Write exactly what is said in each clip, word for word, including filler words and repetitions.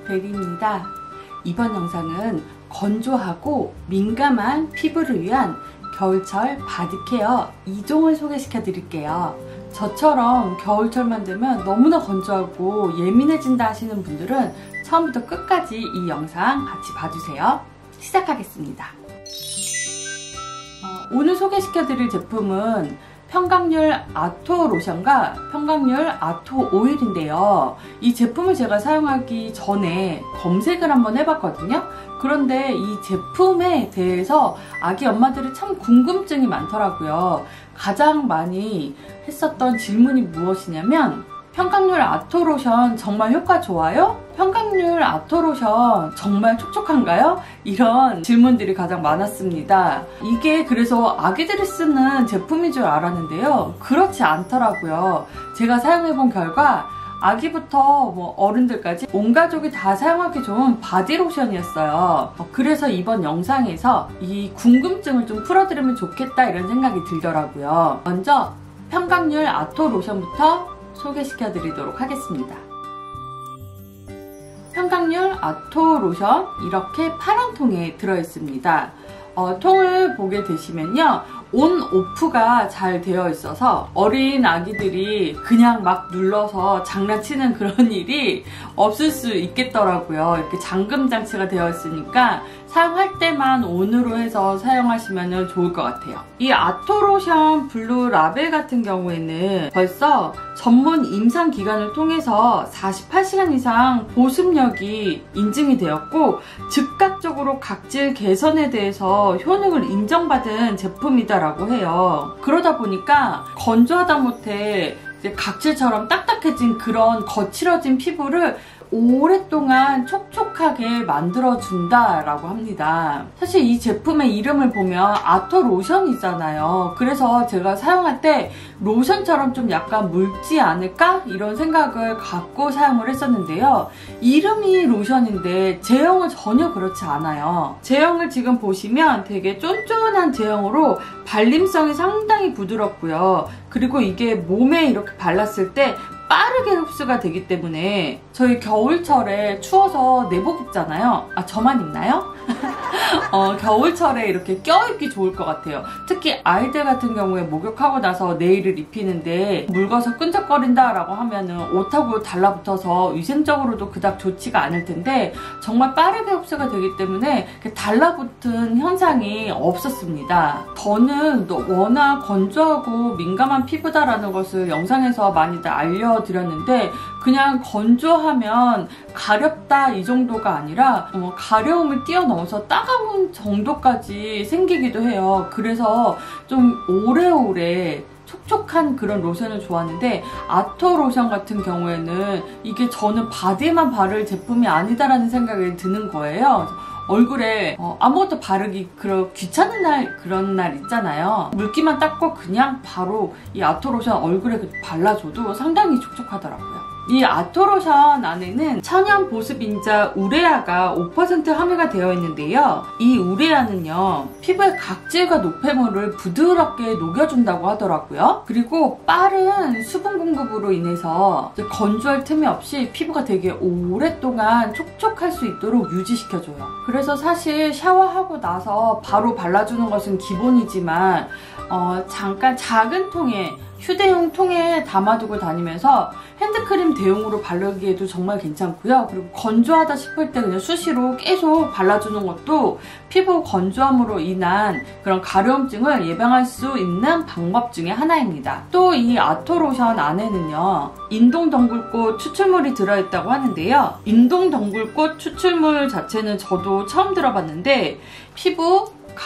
베리입니다. 이번 영상은 건조하고 민감한 피부를 위한 겨울철 바디케어 이 종을 소개시켜 드릴게요. 저처럼 겨울철만 되면 너무나 건조하고 예민해진다 하시는 분들은 처음부터 끝까지 이 영상 같이 봐주세요. 시작하겠습니다. 어, 오늘 소개시켜 드릴 제품은 평강률 아토 로션과 평강률 아토 오일인데요. 이 제품을 제가 사용하기 전에 검색을 한번 해봤거든요. 그런데 이 제품에 대해서 아기 엄마들이 참 궁금증이 많더라고요. 가장 많이 했었던 질문이 무엇이냐면 평강률 아토 로션 정말 효과 좋아요? 평강률 아토 로션 정말 촉촉한가요? 이런 질문들이 가장 많았습니다. 이게 그래서 아기들이 쓰는 제품인 줄 알았는데요. 그렇지 않더라고요. 제가 사용해본 결과 아기부터 뭐 어른들까지 온 가족이 다 사용하기 좋은 바디 로션이었어요. 그래서 이번 영상에서 이 궁금증을 좀 풀어드리면 좋겠다 이런 생각이 들더라고요. 먼저 평강률 아토 로션부터 소개시켜 드리도록 하겠습니다. 평강률 아토 로션 이렇게 파란 통에 들어있습니다. 어, 통을 보게 되시면요, 온 오프가 잘 되어 있어서 어린 아기들이 그냥 막 눌러서 장난치는 그런 일이 없을 수 있겠더라고요. 이렇게 잠금 장치가 되어 있으니까 사용할 때만 온으로 해서 사용하시면 좋을 것 같아요. 이 아토 로션 블루 라벨 같은 경우에는 벌써 전문 임상 기관을 통해서 사십팔 시간 이상 보습력이 인증이 되었고 즉각적으로 각질 개선에 대해서 효능을 인정받은 제품이다라고 해요. 그러다 보니까 건조하다 못해 이제 각질처럼 딱딱해진 그런 거칠어진 피부를 오랫동안 촉촉하게 만들어준다라고 합니다. 사실 이 제품의 이름을 보면 아토 로션이잖아요. 그래서 제가 사용할 때 로션처럼 좀 약간 묽지 않을까? 이런 생각을 갖고 사용을 했었는데요. 이름이 로션인데 제형은 전혀 그렇지 않아요. 제형을 지금 보시면 되게 쫀쫀한 제형으로 발림성이 상당히 부드럽고요. 그리고 이게 몸에 이렇게 발랐을 때 빠르게 흡수가 되기 때문에 저희 겨울철에 추워서 내복 입잖아요. 아, 저만 입나요? 어, 겨울철에 이렇게 껴입기 좋을 것 같아요. 특히 아이들 같은 경우에 목욕하고 나서 네일을 입히는데 묽어서 끈적거린다 라고 하면은 옷하고 달라붙어서 위생적으로도 그닥 좋지가 않을 텐데 정말 빠르게 흡수가 되기 때문에 달라붙은 현상이 없었습니다. 저는 워낙 건조하고 민감한 피부다라는 것을 영상에서 많이들 알려드렸는데 그냥 건조하면 가렵다 이 정도가 아니라 어, 가려움을 뛰어넘어서 따가운 정도까지 생기기도 해요. 그래서 좀 오래오래 촉촉한 그런 로션을 좋아하는데 아토 로션 같은 경우에는 이게 저는 바디에만 바를 제품이 아니다라는 생각이 드는 거예요. 얼굴에 어, 아무것도 바르기 그런 귀찮은 날 그런 날 있잖아요. 물기만 닦고 그냥 바로 이 아토 로션 얼굴에 발라줘도 상당히 촉촉하더라고요. 이 아토 로션 안에는 천연 보습인자 우레아가 오 퍼센트 함유가 되어 있는데요. 이 우레아는요, 피부의 각질과 노폐물을 부드럽게 녹여준다고 하더라고요. 그리고 빠른 수분 공급으로 인해서 건조할 틈이 없이 피부가 되게 오랫동안 촉촉할 수 있도록 유지시켜줘요. 그래서 사실 샤워하고 나서 바로 발라주는 것은 기본이지만 어, 잠깐 작은 통에 휴대용 통에 담아두고 다니면서 핸드크림 대용으로 바르기에도 정말 괜찮고요. 그리고 건조하다 싶을 때 그냥 수시로 계속 발라주는 것도 피부 건조함으로 인한 그런 가려움증을 예방할 수 있는 방법 중에 하나입니다. 또 이 아토 로션 안에는요, 인동덩굴꽃 추출물이 들어있다고 하는데요. 인동덩굴꽃 추출물 자체는 저도 처음 들어봤는데 피부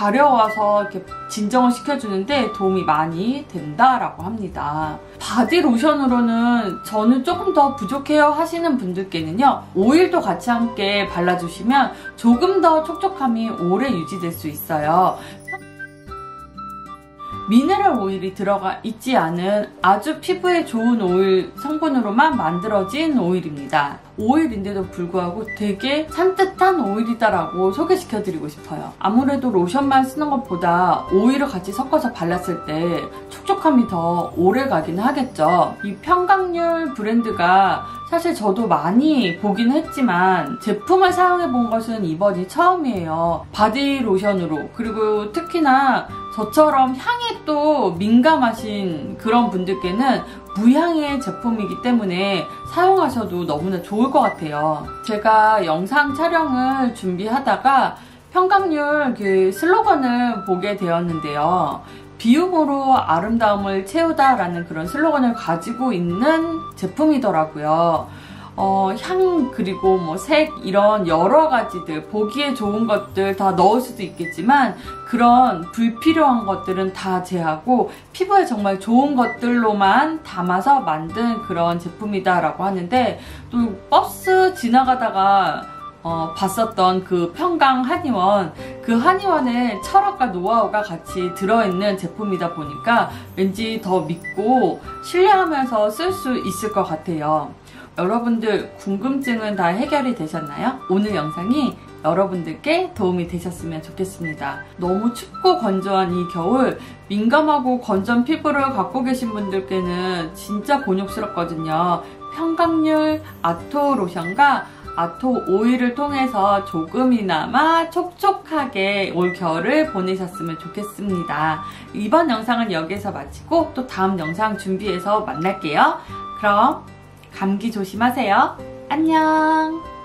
가려워서 이렇게 진정을 시켜주는데 도움이 많이 된다라고 합니다. 바디 로션으로는 저는 조금 더 부족해요 하시는 분들께는요, 오일도 같이 함께 발라주시면 조금 더 촉촉함이 오래 유지될 수 있어요. 미네랄 오일이 들어가 있지 않은 아주 피부에 좋은 오일 성분으로만 만들어진 오일입니다. 오일인데도 불구하고 되게 산뜻한 오일이다라고 소개시켜드리고 싶어요. 아무래도 로션만 쓰는 것보다 오일을 같이 섞어서 발랐을 때 촉촉함이 더 오래 가긴 하겠죠. 이 평강률 브랜드가 사실 저도 많이 보긴 했지만 제품을 사용해 본 것은 이번이 처음이에요. 바디 로션으로. 그리고 특히나 저처럼 향에 또 민감하신 그런 분들께는 무향의 제품이기 때문에 사용하셔도 너무나 좋을 것 같아요. 제가 영상 촬영을 준비하다가 평강률 그 슬로건을 보게 되었는데요. 비움으로 아름다움을 채우다 라는 그런 슬로건을 가지고 있는 제품이더라고요. 어, 향 그리고 뭐 색 이런 여러 가지들 보기에 좋은 것들 다 넣을 수도 있겠지만 그런 불필요한 것들은 다 제하고 피부에 정말 좋은 것들로만 담아서 만든 그런 제품이다 라고 하는데, 또 버스 지나가다가 어, 봤었던 그 평강 한의원, 그 한의원의 철학과 노하우가 같이 들어있는 제품이다 보니까 왠지 더 믿고 신뢰하면서 쓸 수 있을 것 같아요. 여러분들 궁금증은 다 해결이 되셨나요? 오늘 영상이 여러분들께 도움이 되셨으면 좋겠습니다. 너무 춥고 건조한 이 겨울 민감하고 건조한 피부를 갖고 계신 분들께는 진짜 곤욕스럽거든요. 평강률 아토 로션과 아토 오일을 통해서 조금이나마 촉촉하게 올 겨울을 보내셨으면 좋겠습니다. 이번 영상은 여기서 마치고 또 다음 영상 준비해서 만날게요. 그럼 감기 조심하세요. 안녕.